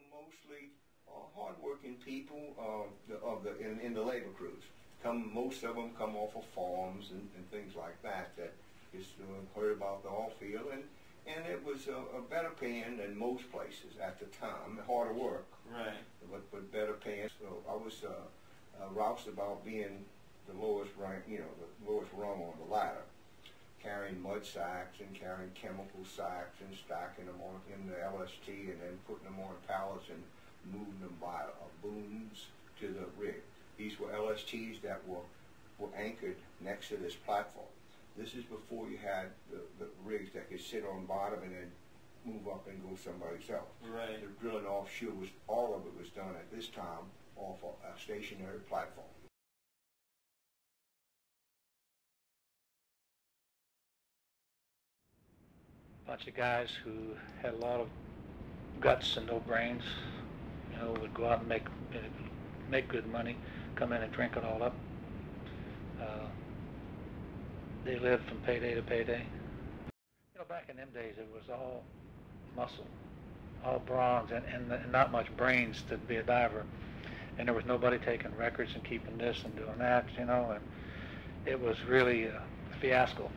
Mostly hardworking people in the labor crews. Most of them come off of farms and things like that just heard about the oil field, and it was a better paying than most places at the time. Harder work, right? But better paying. So I was roused about being the lowest rank, the lowest rung on the ladder, carrying mud sacks and carrying chemical sacks and stacking them in the LST and then putting them on pallets and moving them by booms to the rig. These were LSTs that were anchored next to this platform. This is before you had the rigs that could sit on bottom and then move up and go someplace else. Right. The drilling offshore all of it was done at this time off a stationary platform. Bunch of guys who had a lot of guts and no brains, would go out and make good money, come in and drink it all up. They lived from payday to payday. Back in them days, it was all muscle, all bronze, and not much brains to be a diver. And there was nobody taking records and keeping this and doing that, and it was really a fiasco.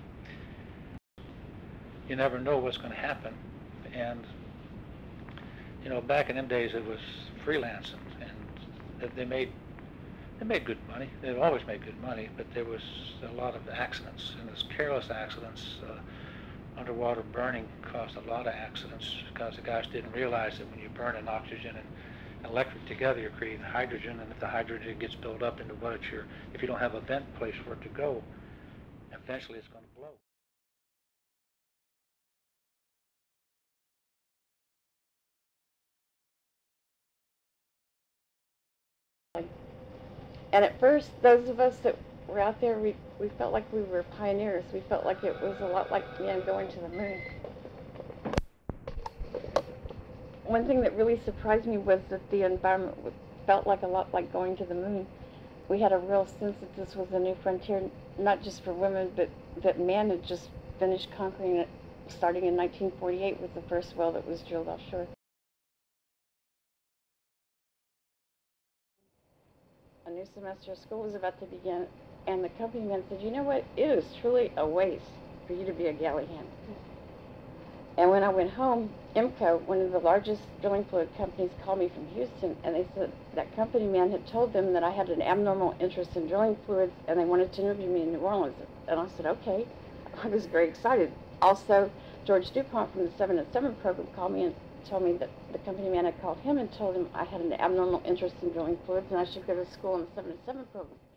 You never know what's going to happen, and back in them days it was freelancing, and they made good money. They've always made good money, but there was a lot of accidents, and those careless accidents. Underwater burning caused a lot of accidents because the guys didn't realize that when you burn an oxygen and electric together, you're creating hydrogen, and if the hydrogen gets built up into if you don't have a vent place for it to go, eventually it's going to blow. And at first, those of us that were out there, we felt like we were pioneers. We felt like it was a lot like going to the moon. One thing that really surprised me was that the environment felt like a lot like going to the moon. We had a real sense that this was a new frontier, not just for women, but that man had just finished conquering it, starting in 1948 with the first well that was drilled offshore. A new semester of school was about to begin, and the company man said, "You know what? It is truly a waste for you to be a galley hand." And when I went home, IMCO, one of the largest drilling fluid companies, called me from Houston, and they said that company man had told them that I had an abnormal interest in drilling fluids, and they wanted to interview me in New Orleans. And I said, okay. I was very excited. Also, George DuPont from the 7 and 7 program called me and told me that the company man had called him and told him I had an abnormal interest in drilling fluids and I should go to school in the 7 and 7 program.